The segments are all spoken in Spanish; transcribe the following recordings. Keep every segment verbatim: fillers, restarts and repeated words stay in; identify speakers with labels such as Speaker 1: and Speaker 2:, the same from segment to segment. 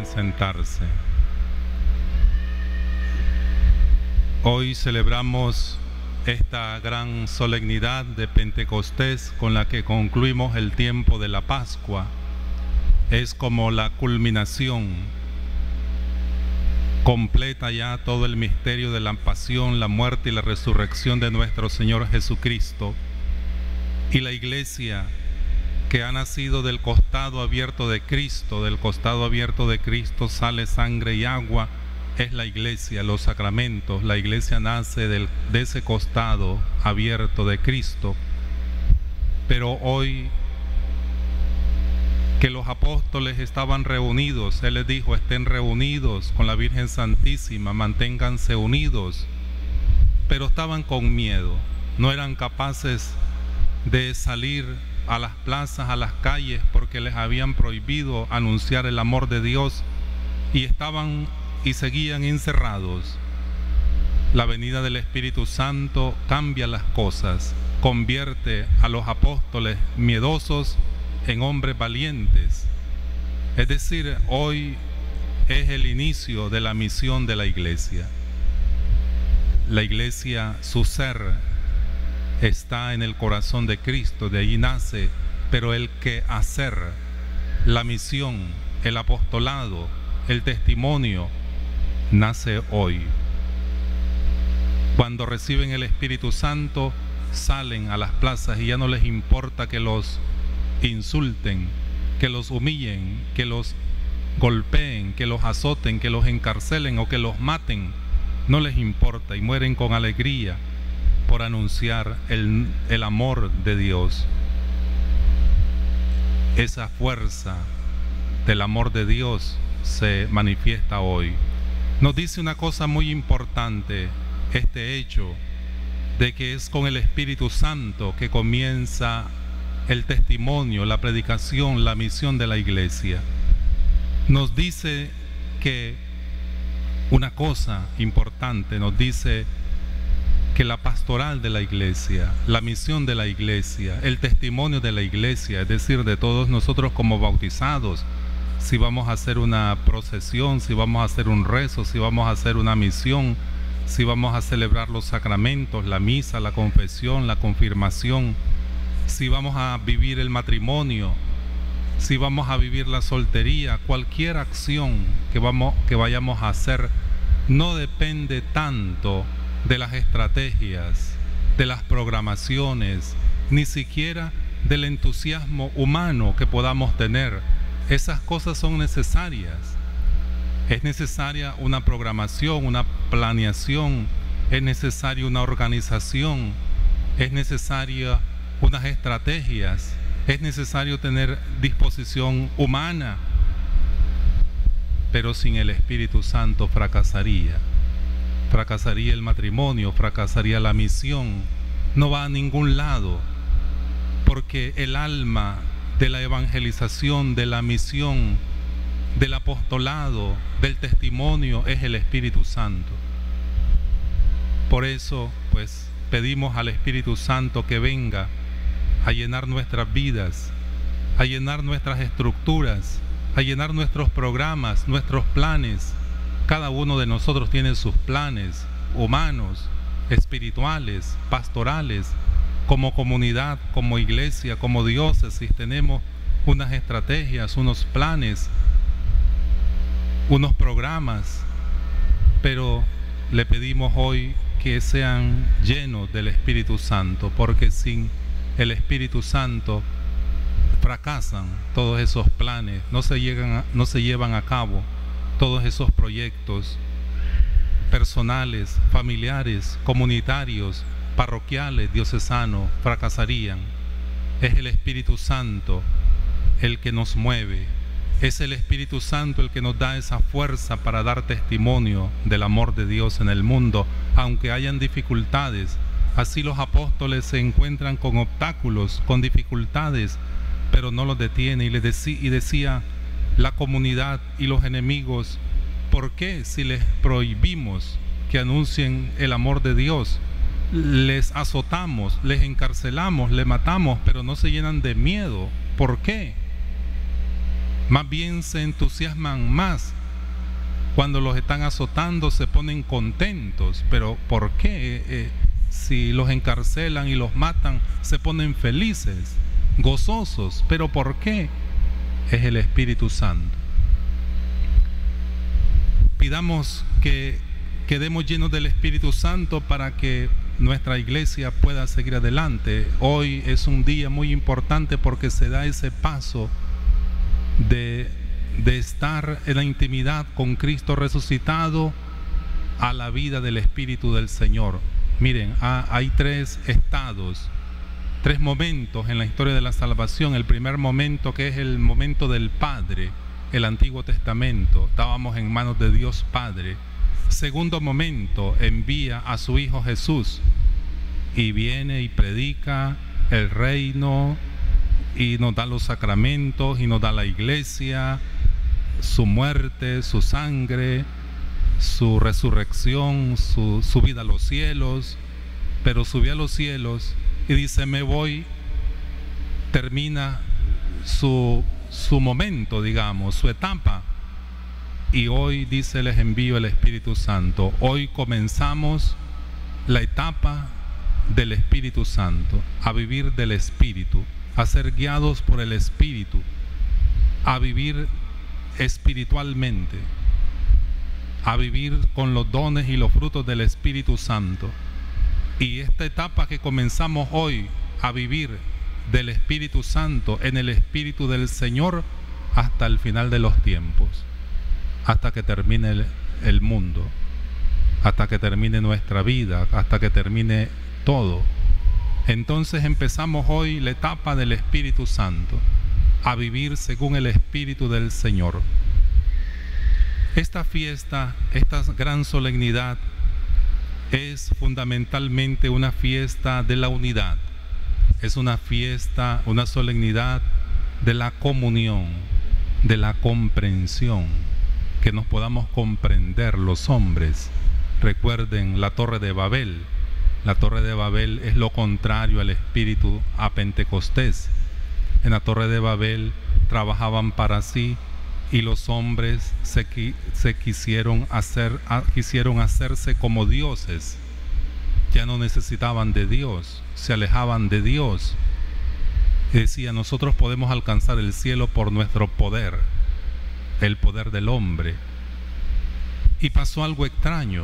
Speaker 1: sentarse. Hoy celebramos esta gran solemnidad de Pentecostés con la que concluimos el tiempo de la Pascua. Es como la culminación, completa ya todo el misterio de la pasión, la muerte y la resurrección de nuestro Señor Jesucristo. Y la Iglesia, que ha nacido del costado abierto de Cristo, del costado abierto de Cristo sale sangre y agua, es la Iglesia, los sacramentos. La Iglesia nace del, de ese costado abierto de Cristo. Pero hoy que los apóstoles estaban reunidos, Él les dijo: estén reunidos con la Virgen Santísima, manténganse unidos, pero estaban con miedo, no eran capaces de salir a las plazas, a las calles, porque les habían prohibido anunciar el amor de Dios, y estaban y seguían encerrados. La venida del Espíritu Santo cambia las cosas, convierte a los apóstoles miedosos en hombres valientes. Es decir, hoy es el inicio de la misión de la Iglesia. La Iglesia, su ser está en el corazón de Cristo, de allí nace, pero el que hacer, la misión, el apostolado, el testimonio, nace hoy. Cuando reciben el Espíritu Santo, salen a las plazas y ya no les importa que los insulten, que los humillen, que los golpeen, que los azoten, que los encarcelen o que los maten. No les importa y mueren con alegría por anunciar el, el amor de Dios. Esa fuerza del amor de Dios se manifiesta hoy. Nos dice una cosa muy importante este hecho de que es con el Espíritu Santo que comienza el testimonio, la predicación, la misión de la Iglesia. Nos dice que una cosa importante, nos dice que la pastoral de la Iglesia, la misión de la Iglesia, el testimonio de la Iglesia, es decir, de todos nosotros como bautizados, si vamos a hacer una procesión, si vamos a hacer un rezo, si vamos a hacer una misión, si vamos a celebrar los sacramentos, la misa, la confesión, la confirmación, si vamos a vivir el matrimonio, si vamos a vivir la soltería, cualquier acción que, vamos, que vayamos a hacer no depende tanto de las estrategias, de las programaciones, ni siquiera del entusiasmo humano que podamos tener. Esas cosas son necesarias. Es necesaria una programación, una planeación, es necesaria una organización, es necesaria unas estrategias, es necesario tener disposición humana, pero sin el Espíritu Santo fracasaría. Fracasaría el matrimonio, fracasaría la misión, no va a ningún lado, porque el alma de la evangelización, de la misión, del apostolado, del testimonio es el Espíritu Santo. Por eso, pues, pedimos al Espíritu Santo que venga a llenar nuestras vidas, a llenar nuestras estructuras, a llenar nuestros programas, nuestros planes. Cada uno de nosotros tiene sus planes humanos, espirituales, pastorales. Como comunidad, como iglesia, como diócesis, tenemos unas estrategias, unos planes, unos programas, pero le pedimos hoy que sean llenos del Espíritu Santo, porque sin el Espíritu Santo fracasan todos esos planes, no se, llegan a, no se llevan a cabo todos esos proyectos personales, familiares, comunitarios, parroquiales, diocesanos, fracasarían. Es el Espíritu Santo el que nos mueve, es el Espíritu Santo el que nos da esa fuerza para dar testimonio del amor de Dios en el mundo, aunque hayan dificultades. Así los apóstoles se encuentran con obstáculos, con dificultades, pero no los detiene. Y, les decí, y decía la comunidad y los enemigos: ¿por qué si les prohibimos que anuncien el amor de Dios, les azotamos, les encarcelamos, les matamos, pero no se llenan de miedo? ¿Por qué? Más bien se entusiasman más Cuando los están azotando se ponen contentos. Pero ¿por qué? Eh, si los encarcelan y los matan, se ponen felices, gozosos. ¿Pero por qué? Es el Espíritu Santo. Pidamos que quedemos llenos del Espíritu Santo para que nuestra iglesia pueda seguir adelante. Hoy es un día muy importante porque se da ese paso de, de estar en la intimidad con Cristo resucitado a la vida del Espíritu del Señor. Miren, ha, hay tres estados, tres momentos en la historia de la salvación. El primer momento, que es el momento del Padre, el Antiguo Testamento, estábamos en manos de Dios Padre. Segundo momento, envía a su Hijo Jesús y viene y predica el reino y nos da los sacramentos y nos da la iglesia, su muerte, su sangre, su resurrección, su subida a los cielos. Pero subió a los cielos y dice: me voy. Termina su, su momento, digamos, su etapa. Y hoy dice: les envío el Espíritu Santo. Hoy comenzamos la etapa del Espíritu Santo, a vivir del Espíritu, a ser guiados por el Espíritu, a vivir espiritualmente, a vivir con los dones y los frutos del Espíritu Santo. Y esta etapa que comenzamos hoy a vivir del Espíritu Santo, en el Espíritu del Señor, hasta el final de los tiempos, hasta que termine el, el mundo, hasta que termine nuestra vida, hasta que termine todo. Entonces empezamos hoy la etapa del Espíritu Santo, a vivir según el Espíritu del Señor. Esta fiesta, esta gran solemnidad, es fundamentalmente una fiesta de la unidad. Es una fiesta, una solemnidad de la comunión, de la comprensión, que nos podamos comprender los hombres. Recuerden la Torre de Babel. La Torre de Babel es lo contrario al espíritu a Pentecostés. En la Torre de Babel trabajaban para sí y los hombres se, se quisieron, hacer, quisieron hacerse como dioses. Ya no necesitaban de Dios, se alejaban de Dios. Y decía: nosotros podemos alcanzar el cielo por nuestro poder, el poder del hombre. Y pasó algo extraño,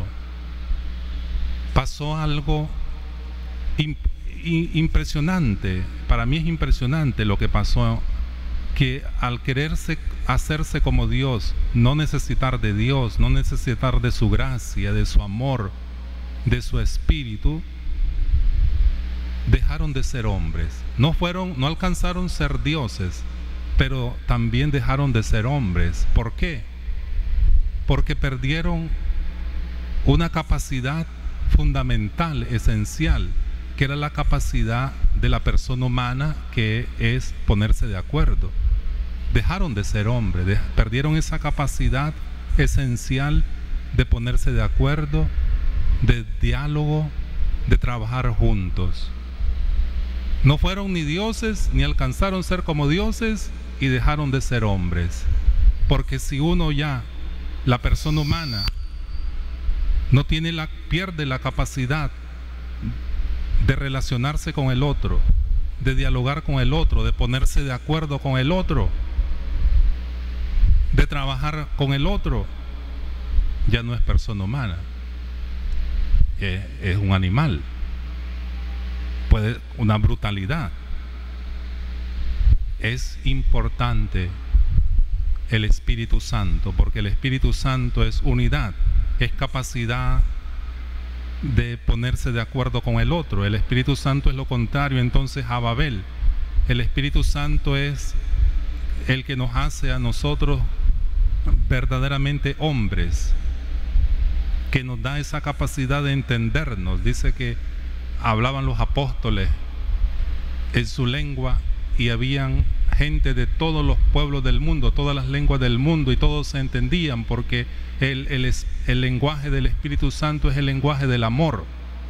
Speaker 1: pasó algo imp impresionante. Para mí es impresionante lo que pasó, que al quererse hacerse como Dios, no necesitar de Dios, no necesitar de su gracia, de su amor, de su espíritu, dejaron de ser hombres. No fueron, no alcanzaron ser dioses, pero también dejaron de ser hombres. ¿Por qué? Porque perdieron una capacidad fundamental, esencial, que era la capacidad de la persona humana, que es ponerse de acuerdo. Dejaron de ser hombres, de, perdieron esa capacidad esencial de ponerse de acuerdo, de diálogo, de trabajar juntos. No fueron ni dioses, ni alcanzaron ser como dioses, y dejaron de ser hombres. Porque si uno ya, la persona humana, no tiene la, pierde la capacidad de relacionarse con el otro, de dialogar con el otro, de ponerse de acuerdo con el otro, de trabajar con el otro, ya no es persona humana, es, es un animal, puede una brutalidad. Es importante el Espíritu Santo, porque el Espíritu Santo es unidad, es capacidad de ponerse de acuerdo con el otro. El Espíritu Santo es lo contrario entonces a Babel. El Espíritu Santo es el que nos hace a nosotros verdaderamente hombres, que nos da esa capacidad de entendernos. Dice que hablaban los apóstoles en su lengua y habían gente de todos los pueblos del mundo, todas las lenguas del mundo, y todos se entendían, porque el, el, el lenguaje del Espíritu Santo es el lenguaje del amor,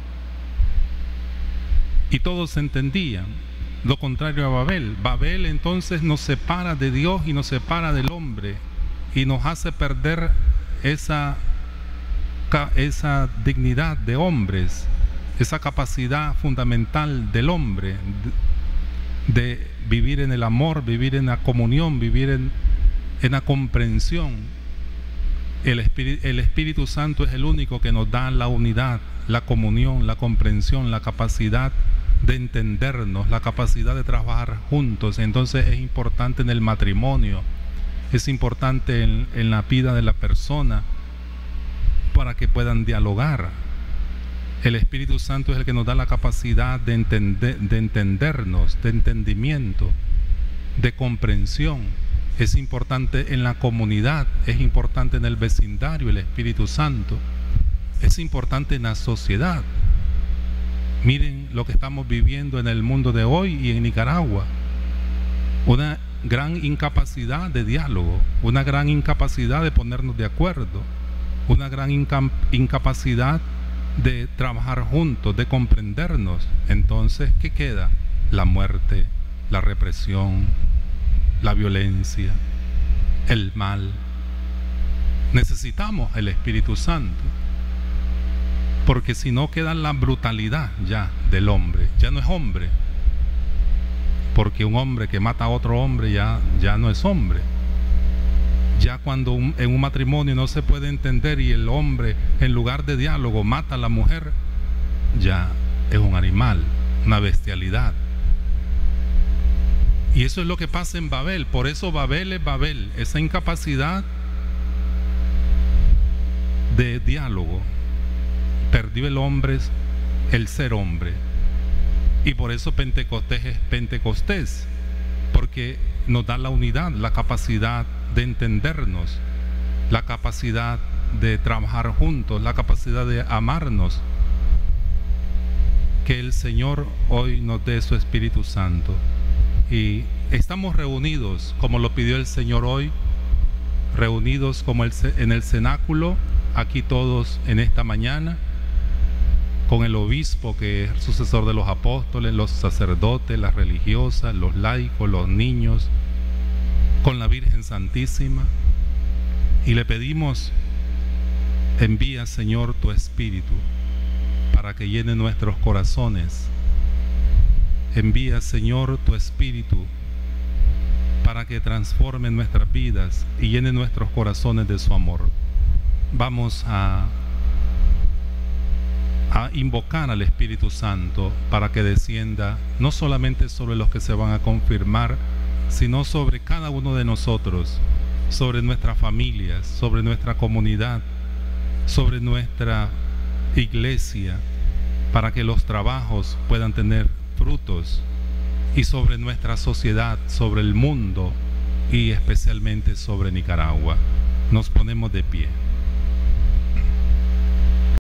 Speaker 1: y todos se entendían. Lo contrario a Babel. Babel entonces nos separa de Dios y nos separa del hombre y nos hace perder esa, esa dignidad de hombres, esa capacidad fundamental del hombre de, de vivir en el amor, vivir en la comunión, vivir en, en la comprensión. El Espíritu, el Espíritu Santo es el único que nos da la unidad, la comunión, la comprensión, la capacidad de entendernos, la capacidad de trabajar juntos. Entonces es importante en el matrimonio, es importante en, en la vida de la persona, para que puedan dialogar. El Espíritu Santo es el que nos da la capacidad de, entender, de entendernos, de entendimiento, de comprensión. Es importante en la comunidad, es importante en el vecindario el Espíritu Santo, es importante en la sociedad. Miren lo que estamos viviendo en el mundo de hoy y en Nicaragua. Una gran incapacidad de diálogo, una gran incapacidad de ponernos de acuerdo, una gran inca incapacidad de trabajar juntos, de comprendernos. Entonces, ¿qué queda? La muerte, la represión, la violencia, el mal. Necesitamos el Espíritu Santo, porque si no queda la brutalidad ya del hombre. Ya no es hombre, porque un hombre que mata a otro hombre ya, ya no es hombre. Ya cuando un, en un matrimonio no se puede entender y el hombre en lugar de diálogo mata a la mujer, ya es un animal, una bestialidad. Y eso es lo que pasa en Babel. Por eso Babel es Babel, esa incapacidad de diálogo. Perdió el hombre, el ser hombre. Y por eso Pentecostés es Pentecostés, porque nos da la unidad, la capacidad de entendernos, la capacidad de trabajar juntos, la capacidad de amarnos. Que el Señor hoy nos dé su Espíritu Santo. Y estamos reunidos como lo pidió el Señor hoy, reunidos como el, en el cenáculo, aquí todos en esta mañana, con el obispo que es sucesor de los apóstoles, los sacerdotes, las religiosas, los laicos, los niños, con la Virgen Santísima, y le pedimos: envía, Señor, tu Espíritu para que llene nuestros corazones. Envía, Señor, tu Espíritu para que transforme nuestras vidas y llene nuestros corazones de su amor. Vamos a, a invocar al Espíritu Santo para que descienda no solamente sobre los que se van a confirmar, sino sobre cada uno de nosotros, sobre nuestras familias, sobre nuestra comunidad, sobre nuestra iglesia, para que los trabajos puedan tener frutos, y sobre nuestra sociedad, sobre el mundo y especialmente sobre Nicaragua. Nos ponemos de pie.